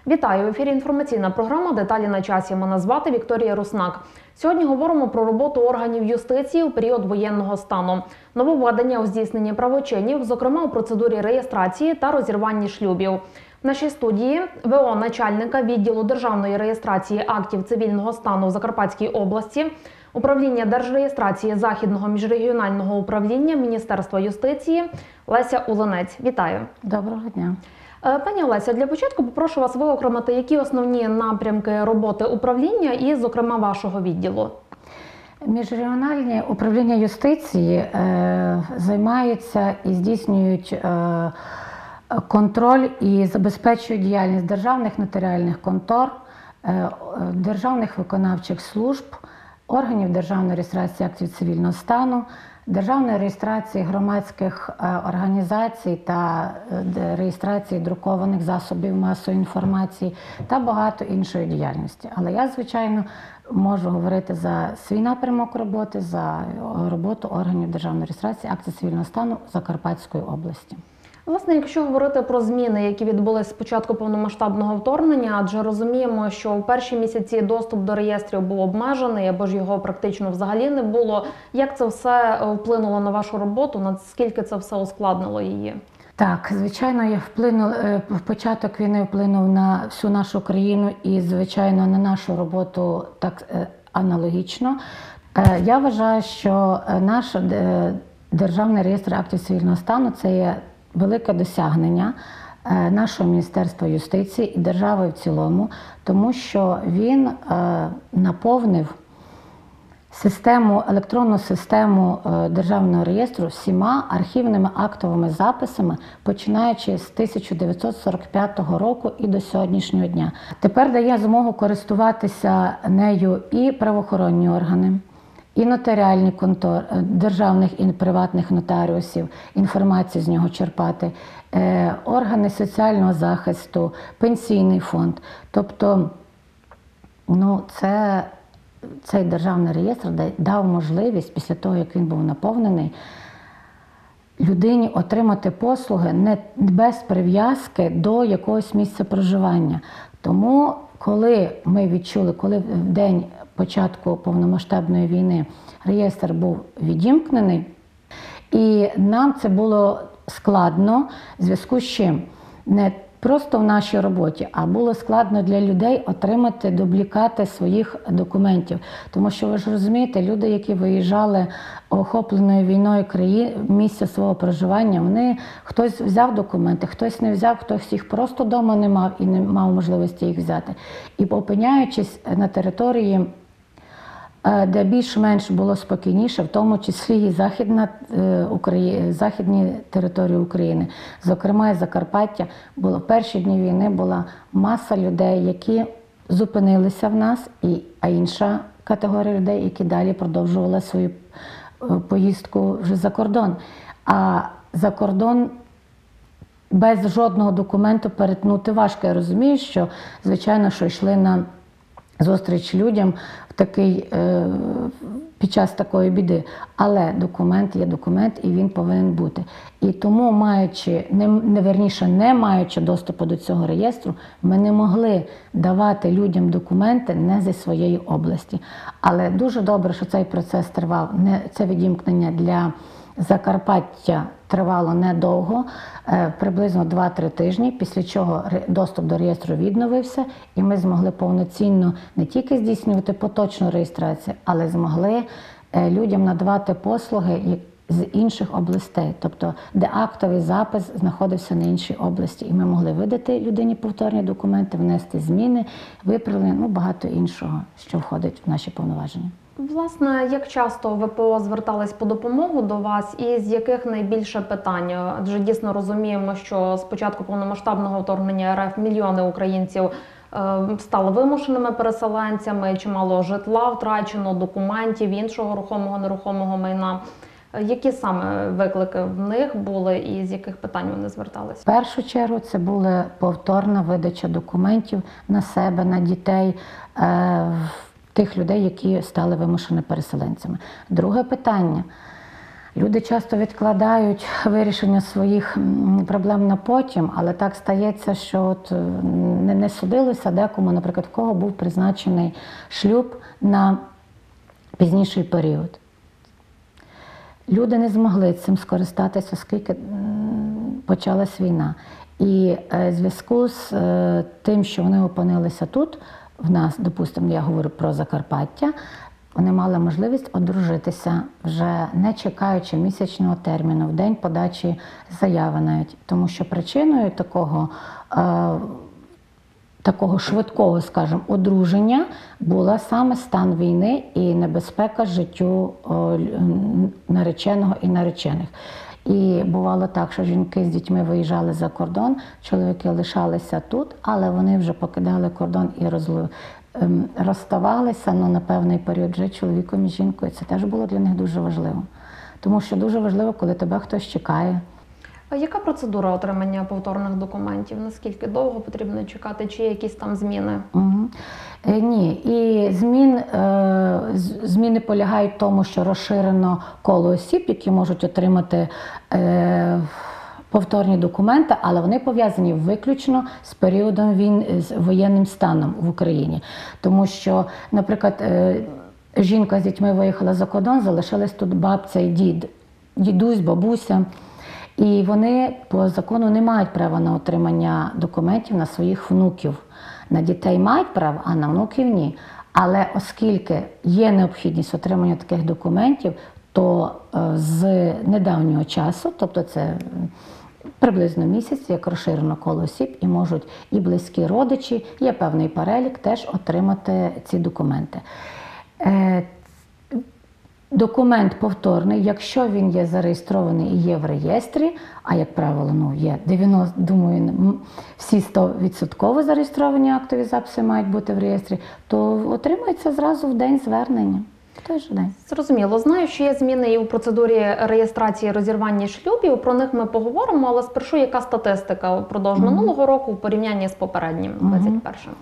Вітаю! В ефірі інформаційна програма «Деталі на часі». Мене звати Вікторія Руснак. Сьогодні говоримо про роботу органів юстиції у період воєнного стану, нововведення у здійсненні правочинів, зокрема у процедурі реєстрації та розірванні шлюбів. В нашій студії ВО начальника відділу державної реєстрації актів цивільного стану в Закарпатській області, управління держреєстрації Західного міжрегіонального управління Міністерства юстиції Леся Уланець. Вітаю! Доброго дня! Пані Олеся, для початку попрошу вас виокремити, які основні напрямки роботи управління і, зокрема, вашого відділу. Міжрегіональні управління юстиції займаються і здійснюють контроль і забезпечують діяльність державних нотаріальних контор, державних виконавчих служб, органів державної реєстрації актів цивільного стану, державної реєстрації громадських організацій та реєстрації друкованих засобів масової інформації та багато іншої діяльності. Але я, звичайно, можу говорити за свій напрямок роботи, за роботу органів державної реєстрації актів цивільного стану Закарпатської області. Власне, якщо говорити про зміни, які відбулись з початку повномасштабного вторгнення, адже розуміємо, що в перші місяці доступ до реєстрів був обмежений, або ж його практично взагалі не було. Як це все вплинуло на вашу роботу, наскільки це все ускладнило її? Так, звичайно, початок війни вплинув на всю нашу країну і, звичайно, на нашу роботу так аналогічно. Я вважаю, що наш державний реєстр актів цивільного стану – це є велике досягнення нашого Міністерства юстиції і держави в цілому, тому що він наповнив електронну систему державного реєстру всіма архівними актовими записами, починаючи з 1945 року і до сьогоднішнього дня. Тепер дає змогу користуватися нею і правоохоронні органи, і нотаріальні контори, державних і приватних нотаріусів, інформацію з нього черпати, органи соціального захисту, пенсійний фонд. Тобто, цей державний реєстр дав можливість, після того, як він був наповнений, людині отримати послуги не без прив'язки до якогось місця проживання. Тому, коли ми відчули, коли в день початку повномасштабної війни реєстр був відімкнений, і нам це було складно, в зв'язку з чим не просто в нашій роботі, а було складно для людей отримати дублікати своїх документів. Тому що, ви ж розумієте, люди, які виїжджали охопленою війною місця свого проживання, хтось взяв документи, хтось не взяв, хтось їх просто вдома не мав і не мав можливості їх взяти. І опиняючись на території, де більш-менш було спокійніше, в тому числі і західні території України, зокрема і Закарпаття, в перші дні війни була маса людей, які зупинилися в нас, а інша категорія людей, які далі продовжували свою поїздку вже за кордон. А за кордон без жодного документу перетнути важко. Я розумію, що, звичайно, що йшли на зустріч людям під час такої біди. Але документ є документ, і він повинен бути. І тому, не маючи доступу до цього реєстру, ми не могли давати людям документи не зі своєї області. Але дуже добре, що цей процес тривав. Це відімкнення для Закарпаття тривало недовго, приблизно 2-3 тижні, після чого доступ до реєстру відновився, і ми змогли повноцінно не тільки здійснювати поточну реєстрацію, але змогли людям надавати послуги з інших областей, тобто де актовий запис знаходився на іншій області, і ми могли видати людині повторні документи, внести зміни, виправлення, багато іншого, що входить в наші повноваження. Власне, як часто ВПО звертались по допомогу до вас і з яких найбільше питань? Адже дійсно розуміємо, що з початку повномасштабного вторгнення РФ мільйони українців стали вимушеними переселенцями, чимало житла втрачено, документів, іншого рухомого, нерухомого майна. Які саме виклики в них були і з яких питань вони зверталися? В першу чергу це була повторна видача документів на себе, на дітей, тих людей, які стали вимушеними переселенцями. Друге питання Люди часто відкладають вирішення своїх проблем на потім, але так стається, що от не судилося декому, наприклад, в кого був призначений шлюб на пізніший період. Люди не змогли цим скористатися, оскільки почалась війна. І в зв'язку з тим, що вони опинилися тут, в нас, допустимо, я говорю про Закарпаття, вони мали можливість одружитися, вже не чекаючи місячного терміну, в день подачі заяви навіть. Тому що причиною такого швидкого, скажімо, одруження була саме стан війни і небезпека життю нареченого і наречених. І бувало так, що жінки з дітьми виїжджали за кордон, чоловіки лишалися тут, але вони вже покидали кордон і розставалися на певний період вже чоловіком і жінкою. Це теж було для них дуже важливо. Тому що дуже важливо, коли тебе хтось чекає. А яка процедура отримання повторних документів? Наскільки довго потрібно чекати? Чи є якісь там зміни? Ні. І зміни полягають в тому, що розширено коло осіб, які можуть отримати повторні документи, але вони пов'язані виключно з періодом війни, з воєнним станом в Україні. Тому що, наприклад, жінка з дітьми виїхала за кордон, залишились тут бабця і дід, дідусь, бабуся. І вони по закону не мають права на отримання документів на своїх внуків. На дітей мають право, а на внуків ні. Але оскільки є необхідність отримання таких документів, то з недавнього часу, тобто це приблизно місяць, як розширено коло осіб, і можуть і близькі родичі, є певний перелік, теж отримати ці документи. Документ повторний, якщо він є зареєстрований і є в реєстрі, а як правило, є 90, думаю, всі 100% зареєстровані актові записи мають бути в реєстрі, то отримується зразу в день звернення. В той же день. Зрозуміло. Знаю, що є зміни і у процедурі реєстрації розірвання шлюбів. Про них ми поговоримо, але спершу яка статистика впродовж минулого року в порівнянні з попереднім, 21-м?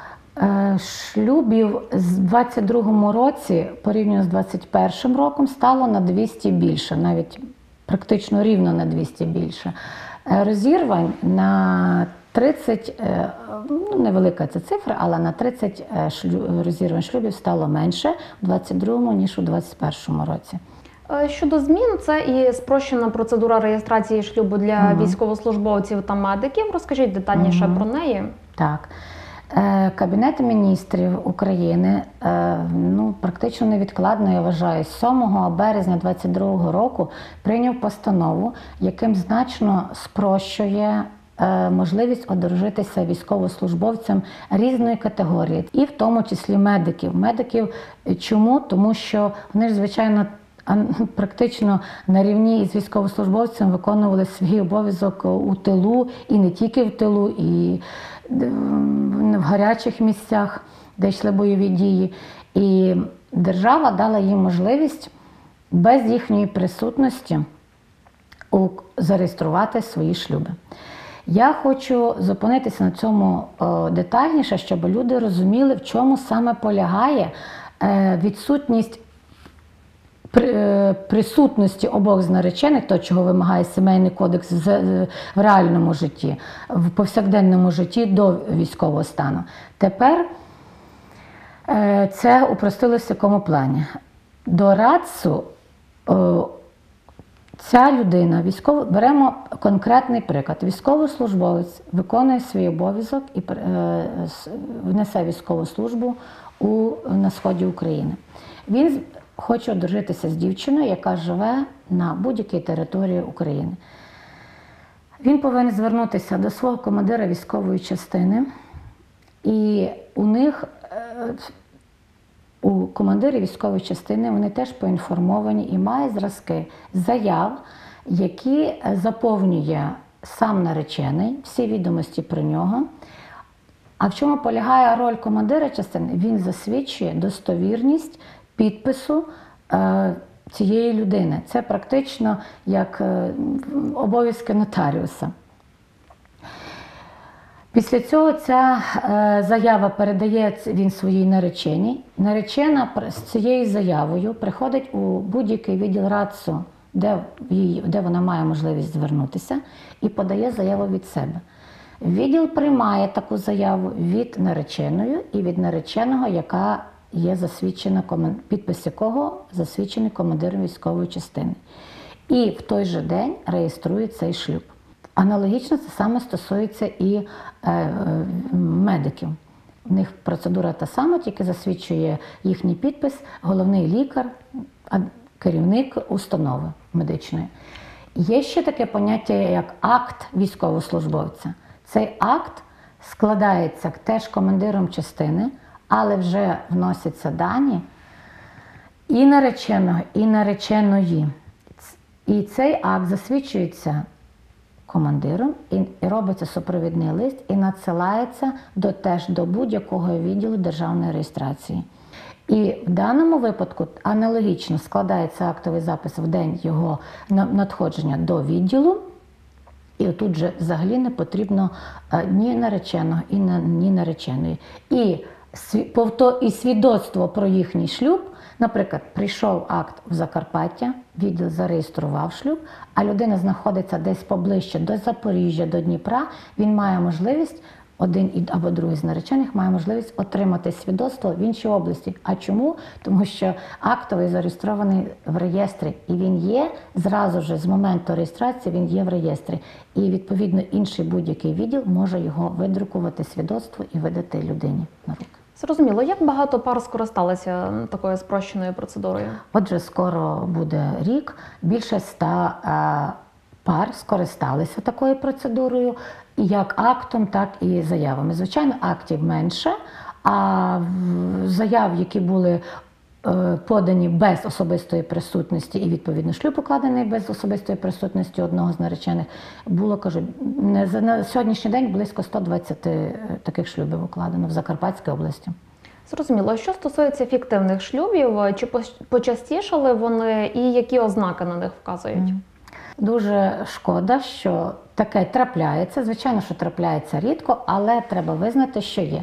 Шлюбів з 22-му році порівняно з 21-м роком стало на 200 більше, навіть практично рівно на 200 більше. Розірвань на 30, невелика ця цифра, але на 30 розірвань шлюбів стало менше в 22-му, ніж у 21-му році. Щодо змін, це і спрощена процедура реєстрації шлюбу для військовослужбовців та медиків. Розкажіть детальніше про неї. Так. Кабінет міністрів України практично невідкладно, я вважаю, з 7 березня 2022 року прийняв постанову, яким значно спрощує можливість одружитися військовослужбовцям різної категорії, і в тому числі медиків. Медиків чому? Тому що вони ж, звичайно, практично на рівні із військовослужбовцем виконували свій обов'язок у тилу, і не тільки в тилу, і в гарячих місцях, де йшли бойові дії. І держава дала їм можливість без їхньої присутності зареєструвати свої шлюби. Я хочу зупинитися на цьому детальніше, щоб люди розуміли, в чому саме полягає відсутність присутності обох з наречених, то, чого вимагає Сімейний кодекс в реальному житті, в повсякденному житті до військового стану. Тепер це упростилося в якому плані. До РАЦу ця людина, беремо конкретний приклад, військовослужбовець виконує свій обов'язок і внесе військову службу на сході України. Він хоче одружитися з дівчиною, яка живе на будь-якій території України. Він повинен звернутися до свого командира військової частини, і у командирів військової частини вони теж поінформовані і мають зразки заяв, які заповнює сам наречений, всі відомості про нього. А в чому полягає роль командира частини? Він засвідчує достовірність підпису цієї людини. Це практично як обов'язки нотаріуса. Після цього ця заява передає він своїй нареченій. Наречена з цією заявою приходить у будь-який відділ РАЦу де вона має можливість звернутися, і подає заяву від себе. Відділ приймає таку заяву від нареченої і від нареченого, яка є засвідчена, підпис якого засвідчений командиром військової частини. І в той же день реєструє цей шлюб. Аналогічно це саме стосується і медиків. У них процедура та сама, тільки засвідчує їхній підпис головний лікар, керівник установи медичної. Є ще таке поняття, як акт військовослужбовця. Цей акт складається теж командиром частини, але вже вносяться дані і нареченого, і нареченої. І цей акт засвідчується командиром, і робиться супровідний лист і надсилається теж до будь-якого відділу державної реєстрації. І в даному випадку аналогічно складається актовий запис в день його надходження до відділу, і тут же взагалі не потрібно ні нареченого, ні нареченої. І свідоцтво про їхній шлюб, наприклад, прийшов акт в Закарпаття, відділ зареєстрував шлюб, а людина знаходиться десь поближче до Запоріжжя, до Дніпра, він має можливість, один або другий з наречених має можливість отримати свідоцтво в іншій області. А чому? Тому що актовий зареєстрований в реєстрі, і він є зразу ж з моменту реєстрації, він є в реєстрі. І відповідно інший будь-який відділ може його видрукувати свідоцтво і видати людині на руки. Зрозуміло. Як багато пар скористалися такою спрощеною процедурою? Отже, скоро буде рік, більше 100 пар скористалися такою процедурою, як актом, так і заявами. Звичайно, актів менше, а заяв, які були подані без особистої присутності і, відповідно, шлюб укладений без особистої присутності одного з наречених, було, кажу, на сьогоднішній день близько 120 таких шлюбів укладено в Закарпатській області. Зрозуміло. Що стосується фіктивних шлюбів, чи почастішали вони і які ознаки на них вказують? Дуже шкода, що таке трапляється. Звичайно, що трапляється рідко, але треба визнати, що є.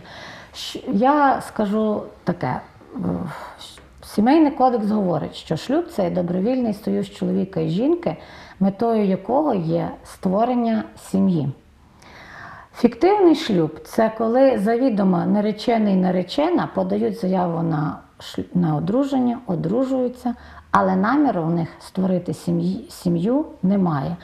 Я скажу таке. Сімейний кодекс говорить, що шлюб – це добровільний союз чоловіка і жінки, метою якого є створення сім'ї. Фіктивний шлюб – це коли завідомо наречений і наречена подають заяву на одруження, одружуються, але наміру в них створити сім'ю немає.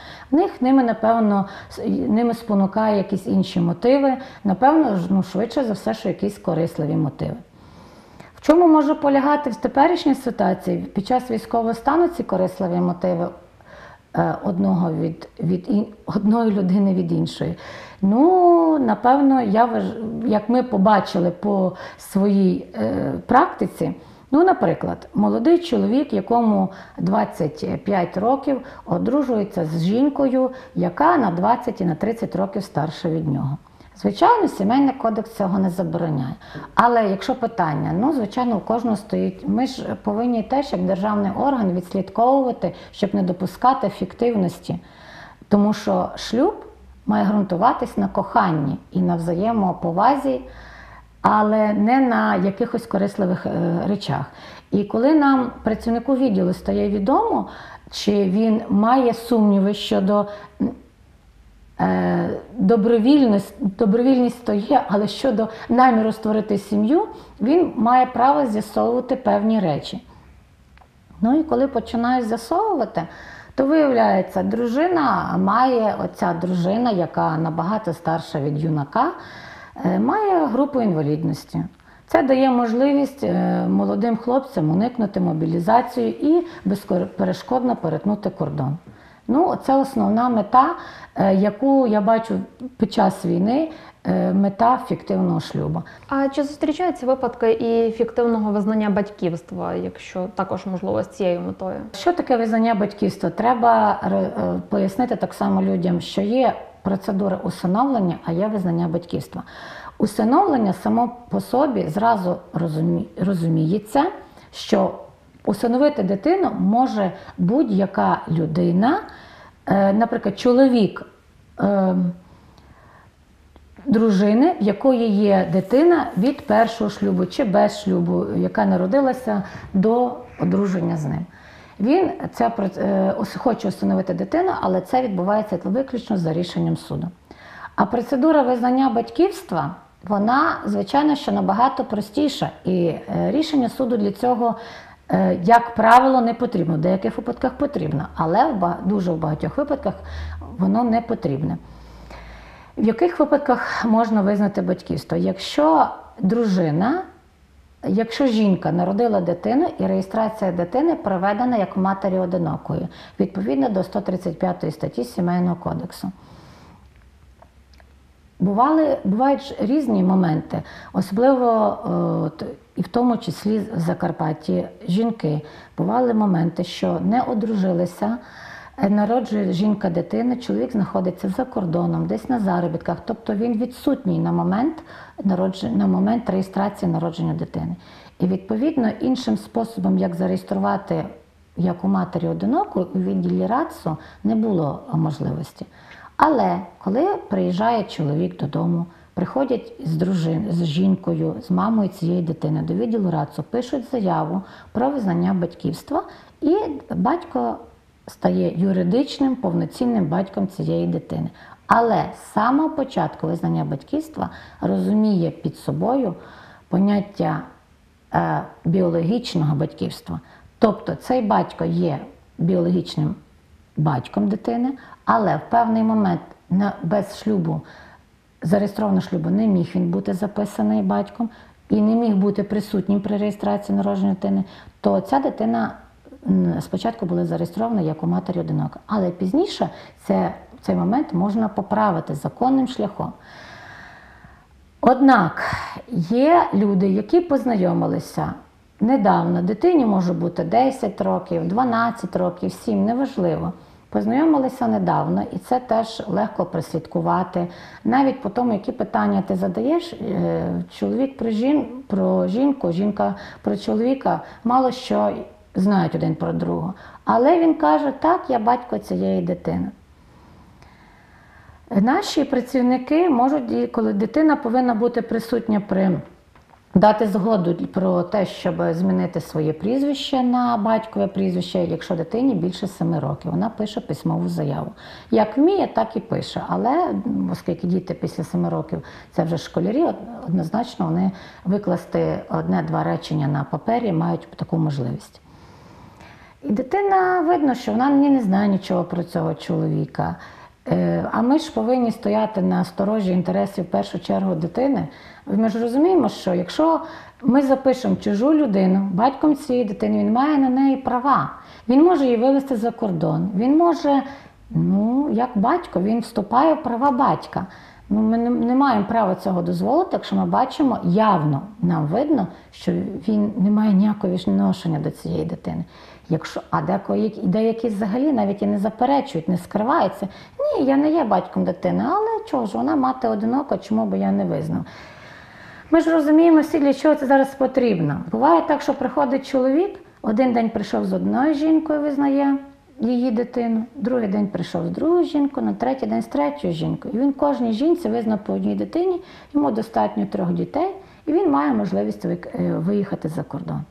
Ними спонукає якісь інші мотиви, напевно, швидше за все, що якісь корисливі мотиви. В чому може полягати в теперішній ситуації? Під час військового стану ці корисливі мотиви одної людини від іншої. Ну, напевно, як ми побачили по своїй практиці, ну, наприклад, молодий чоловік, якому 25 років, одружується з жінкою, яка на 20 і на 30 років старша від нього. Звичайно, сімейний кодекс цього не забороняє. Але якщо питання, ну, звичайно, у кожного стоїть, ми ж повинні теж, як державний орган, відслідковувати, щоб не допускати фіктивності. Тому що шлюб має ґрунтуватись на коханні і на взаємоповазі, але не на якихось корисливих речах. І коли нам, працівнику відділу, стає відомо, чи він має сумніви щодо добровільність то є, але щодо наміру створити сім'ю, він має право з'ясовувати певні речі. Ну і коли починаєш з'ясовувати, то виявляється, оця дружина, яка набагато старша від юнака, має групу інвалідності. Це дає можливість молодим хлопцям уникнути мобілізацію і безперешкодно перетнути кордон. Ну, це основна мета, яку я бачу під час війни, мета фіктивного шлюбу. А чи зустрічаються випадки і фіктивного визнання батьківства, якщо також, можливо, з цією метою? Що таке визнання батьківства? Треба пояснити так само людям, що є процедура усиновлення, а є визнання батьківства. Усиновлення само по собі зразу розуміється, що усиновити дитину може будь-яка людина, наприклад, чоловік дружини, в якої є дитина від першого шлюбу чи без шлюбу, яка народилася до одруження з ним. Він хоче усиновити дитину, але це відбувається виключно за рішенням суду. А процедура визнання батьківства, вона, звичайно, що набагато простіша. І рішення суду для цього, як правило, не потрібно. В деяких випадках потрібно, але дуже в багатьох випадках воно не потрібне. В яких випадках можна визнати батьківство? Якщо жінка народила дитину і реєстрація дитини проведена як матері одинокої, відповідно до 135 статті Сімейного кодексу. Бувають ж різні моменти, особливо і в тому числі в Закарпатті жінки. Бували моменти, що не одружилися, народжує жінка дитини, чоловік знаходиться за кордоном, десь на заробітках, тобто він відсутній на момент реєстрації народження дитини. І відповідно іншим способом, як зареєструвати як у матері одинокої, у відділі РАЦУ не було можливості. Але коли приїжджає чоловік додому, приходять з жінкою, з мамою цієї дитини до відділу РАЦУ, пишуть заяву про визнання батьківства, і батько стає юридичним, повноцінним батьком цієї дитини. Але з самого початку визнання батьківства розуміє під собою поняття біологічного батьківства. Тобто цей батько є біологічним батьком дитини, але в певний момент без шлюбу, зареєстрованого шлюбу, не міг він бути записаний батьком і не міг бути присутнім при реєстрації народження дитини, то ця дитина спочатку була зареєстрована як у матері одинока. Але пізніше цей момент можна поправити законним шляхом. Однак є люди, які познайомилися недавно, дитині може бути 10 років, 12 років, 7, неважливо. Познайомилися недавно, і це теж легко прослідкувати. Навіть по тому, які питання ти задаєш, чоловік про жінку, жінка про чоловіка, мало що знають один про другого. Але він каже, так, я батько цієї дитини. Наші працівники можуть, коли дитина повинна бути присутня дати згоду про те, щоб змінити своє прізвище на батькове прізвище, якщо дитині більше 7 років. Вона пише письмову заяву. Як вміє, так і пише. Але, оскільки діти після 7 років – це вже школярі, однозначно вони викласти 1-2 речення на папері мають таку можливість. І дитина, видно, що вона не знає нічого про цього чоловіка. А ми ж повинні стояти на сторожі інтересів в першу чергу дитини. Ми ж розуміємо, що якщо ми запишемо чужу людину батьком цієї дитини, він має на неї права. Він може її вивезти за кордон. Він може, як батько, він вступає в права батька. Ми не маємо права цього дозволити, якщо ми бачимо, явно нам видно, що він не має ніякого відношення до цієї дитини. А деякі взагалі навіть і не заперечують, не скриваються. Ні, я не є батьком дитини, але чого ж, вона мати одинока, чому би я не визнав. Ми ж розуміємо всі, для чого це зараз потрібно. Буває так, що приходить чоловік, один день прийшов з одною жінкою, визнає її дитину, другий день прийшов з другою жінкою, на третій день з третьою жінкою. І він кожній жінці визнав по одній дитині, йому достатньо 3 дітей, і він має можливість виїхати за кордон.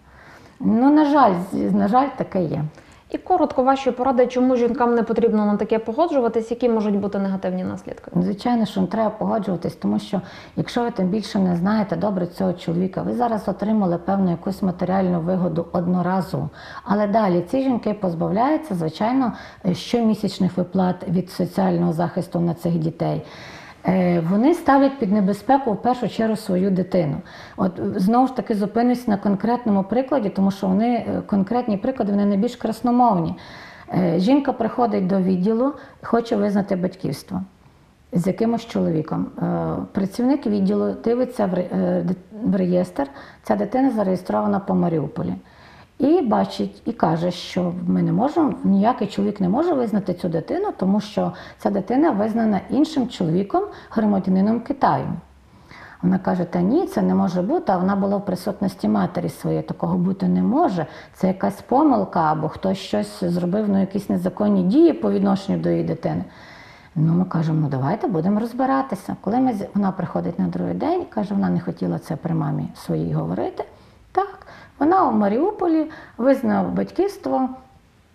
На жаль, таке є. І коротко ваші поради, чому жінкам не потрібно на таке погоджуватись, які можуть бути негативні наслідки? Звичайно, що не треба погоджуватись, тому що якщо ви тим більше не знаєте добре цього чоловіка, ви зараз отримали певну якусь матеріальну вигоду одноразову. Але далі ці жінки позбавляються, звичайно, щомісячних виплат від соціального захисту на цих дітей. Вони ставлять під небезпеку в першу чергу свою дитину. От знову ж таки зупинюсь на конкретному прикладі, тому що конкретні приклади, вони найбільш красномовні. Жінка приходить до відділу, хоче визнати батьківство з якимось чоловіком. Працівник відділу дивиться в реєстр, ця дитина зареєстрована по Маріуполі. І бачить, і каже, що ми не можемо, ніякий чоловік не може визнати цю дитину, тому що ця дитина визнана іншим чоловіком, громадянином Китаю. Вона каже, та ні, це не може бути, а вона була в присутності матері своєї, такого бути не може. Це якась помилка, або хтось щось зробив, якісь незаконні дії по відношенню до її дитини. Ми кажемо, давайте будемо розбиратися. Коли вона приходить на другий день, каже, вона не хотіла це при мамі своїй говорити. Так, вона у Маріуполі визнала батьківство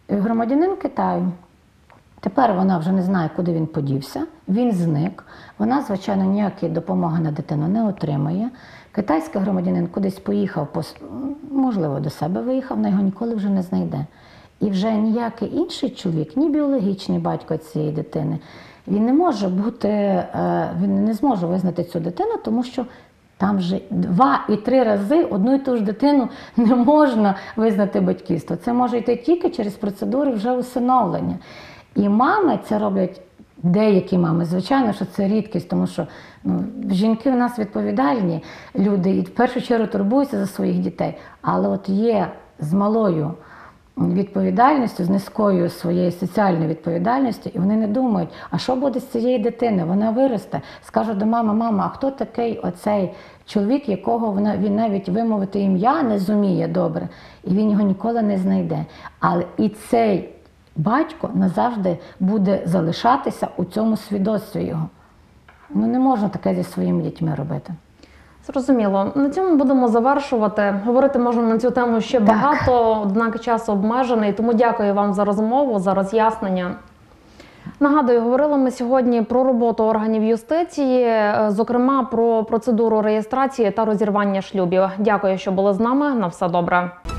Громадянин Китаю. Тепер вона вже не знає, куди він подівся, він зник. Вона, звичайно, ніякої допомоги на дитину не отримає. Китайський громадянин кудись поїхав, можливо, до себе виїхав, але його ніколи вже не знайде. І вже ніякий інший чоловік, ні біологічний батько цієї дитини, він не може бути, він не зможе визнати цю дитину, тому що там вже 2 і 3 рази одну і ту ж дитину не можна визнати батьківство. Це може йти тільки через процедури вже усиновлення. І мами це роблять, деякі мами, звичайно, що це рідкість, тому що жінки у нас відповідальні люди і в першу чергу турбуються за своїх дітей. Але от є з малою відповідальністю, з низькою своєю соціальною відповідальністю, і вони не думають, а що буде з цієї дитини? Вона виросте, скаже до мами: мама, а хто такий оцей чоловік, якого він навіть вимовити ім'я не зуміє добре, і він його ніколи не знайде. Але і цей батько назавжди буде залишатися у цьому свідоцтві його. Не можна таке зі своїми дітьми робити. Зрозуміло. На цьому будемо завершувати. Говорити можна на цю тему ще багато, однак час обмежений. Тому дякую вам за розмову, за роз'яснення. Нагадую, говорили ми сьогодні про роботу органів юстиції, зокрема про процедуру реєстрації та розірвання шлюбів. Дякую, що були з нами. На все добре.